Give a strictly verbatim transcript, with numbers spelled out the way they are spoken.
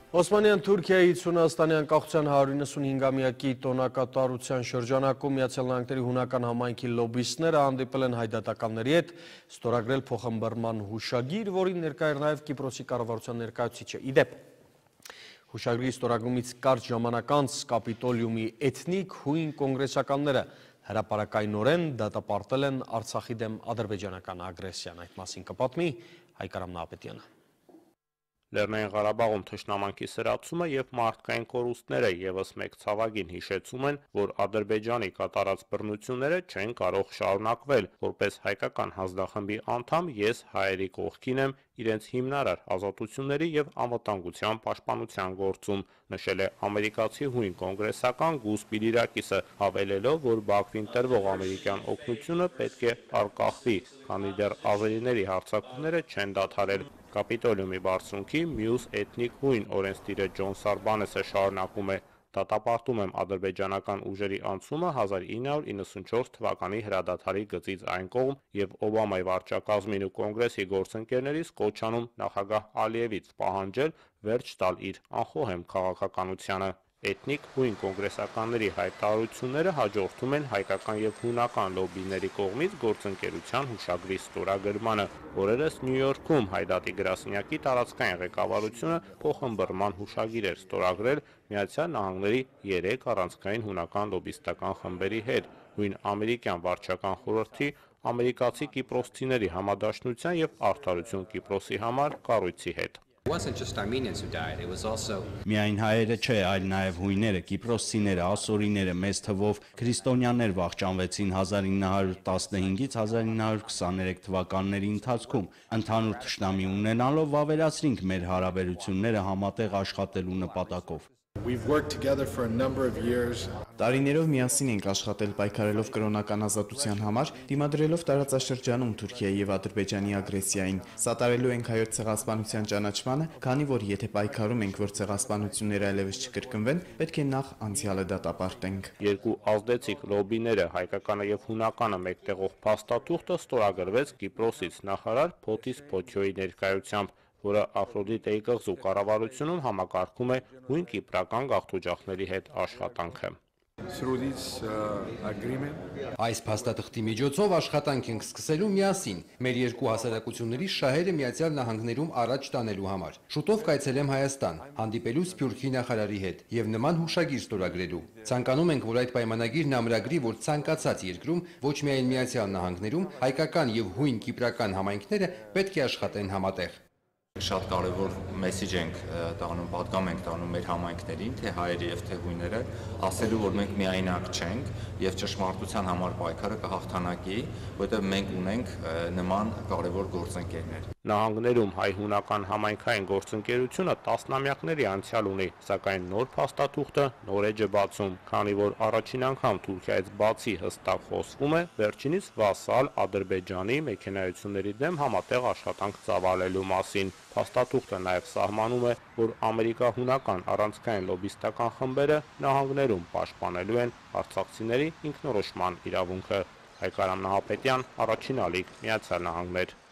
Օսմանյան Թուրքիայից Հունաստանյան անկախության հարյուր իննսունհինգամյակի տոնակատարության շրջանակում Միացյալ Նահանգների հունական համայնքի լոբբիստները հանդիպել են հայդատականների հետ, ստորագրել փոխըմբռնման հուշագիր, որին ներկա էր նաև Կիպրոսի կառավարության ներկայացուցիչը։ Ի դեպ, հուշագրի ստորագրումից կարճ ժամանակ անց Կապիտոլիումի էթնիկ հույն կոնգրեսականները հրապարակայնորեն դատապարտել են Արցախի դեմ ադրբեջանական ագրեսիան։ Այդ մասին կպատմի Հայկ Նահապետյանը։ Լեռնային Ղարաբաղում թշնամանքի սրացումը և մարդկային կորուստները ևս մեկ ցավագին հիշեցում են, որ Ադրբեջանի կատարած բռնությունները չեն կարող շարունակվել, որպես հայկական հանձնախմբի անդամ ես հայերի կողքին եմ իրենց հիմնարար ազատությունների և անվտանգության պաշտպանության գործում, նշել է ամերիկացի հույն կոնգրեսական Գուս Պիրիրակիսը, հավելելով, որ Բաքվին տրվող ամերիկյան օգնությունը պետք է առկախվի, քանի դեռ ազերիների հարձակումները չեն դադարել։ Կապիտոլիումի բարձունքի մյուս էթնիկ հույն օրենսդիրը Ջոն Սարբանեսը շարունակում է. «Դատապարտում եմ ադրբեջանական ուժերի անցումը հազար ինը հարյուր իննսունչորս թվականի հրադադարի գծից այն կողմ և Օբամայի վարչակազմին ու կոնգրեսի գործընկերներից կոչ անում նախագահ Ալիևից պահանջել վերջ տալ իր անխոհեմ քաղաքականությանը»։ Էթնիկ հույն կոնգրեսականների հայտարարությունները հաջորդում են հայկական և հունական լոբբիների կողմից գործընկերության հուշագրի ստորագրմանը։ Օրերս Նյու Յորքում Հայդատի գրասենյակի տարածքային ղեկավարությունը փոխըմբռնման հուշագիր էր ստորագրել Միացյալ Նահանգների երեք առանցքային հունական լոբբիստական խմբերի հետ՝ հույն ամերիկյան վարչական խորհրդի, ամերիկացի կիպրոսցիների համադաշնության և Արդարություն Կիպրոսի համար կառույցի հետ։ Միայն հայերը չէ, այլ նաև հույները, կիպրոսցիները, ասորիները, մեծ թվով քրիստոնյաներ վախճանվեցին հազար ինը հարյուր տասնհինգից հազար ինը հարյուր քսաներեք թվականների ընթացքում։ Ընդհանուր թշնամի ունենալով վավերացրինք մեր հարաբերությունները համատեղ աշխատելու նպատակով։ Տարիներով միասին ենք աշխատել պայքարելով կրոնական ազատության համար, դիմադրելով տարածաշրջանում Թուրքիայի և Ադրբեջանի ագրեսիային։ Սատարելու ենք հայոց ցեղասպանության ճանաչմանը, քանի որ եթե պայքարում ենք, որ ցեղասպանությունները այլևս չկրկնվեն, պետք է նախ անցյալը դատապարտենք։ Երկու ազդեցիկ լոբբիները, հայկականը և հունականը մեկտեղող փաստաթուղթը ստորագրվեց Կիպրոսից նախարար Փոթիս Փոթիոյի ներկայությամբ, որը Աֆրոդիտեի կղզու կառավարությունում համակարգում է հույն կիպրական գաղթօջախների հետ աշխատանքը։ Այս փաստաթղթի միջոցով աշխատանք ենք սկսելու միասին մեր երկու հասարակությունների շահերը Միացյալ Նահանգներում առաջ տանելու համար։ Շուտով կայցելեմ Հայաստան, հանդիպելու Սփյուռքի նախարարի հետ և նման հուշագիր ստորագրելու։ Ցանկանում ենք, որ այդ պայմանագիրն ամրագրի, որ ցանկացած երկրում, ոչ միայն Միացյալ Նահանգներում, հայկական և հույն կիպրական համայնքները պետք է աշխատեն համատեղ։ Շատ կարևոր մեսիջ ենք տանում, պատգամ ենք տանում մեր համայնքներին, թե հայերը և թե հույները, ասելու, որ մենք միայնակ չենք և ճշմարտության համար պայքարը կհաղթանակի, որովհետև մենք ունենք նման կարևոր գործընկերներ։ Նահանգներում հայ-հունական համայնքային գործընկերությունը տասնամյակների անցյալ ունի, սակայն նոր փաստաթուղթը նոր էջ է բացում, քանի որ առաջին անգամ Թուրքիայից բացի հստակ խոսվում է վերջինիս վասալ Ադրբեջանի մեքենայությունների դեմ համատեղ աշխատանք ծավալելու մասին։ Փաստաթուղթը նաև սահմանում է, որ ամերիկա-հունական առանցքային լոբբիստական խմբերը նահանգներում պաշտպանելու են արցախցիների ինքնորոշման իրավունքը։ Հայկ Նահապետյան, Առաջին ալիք, Միացյալ Նահանգներ։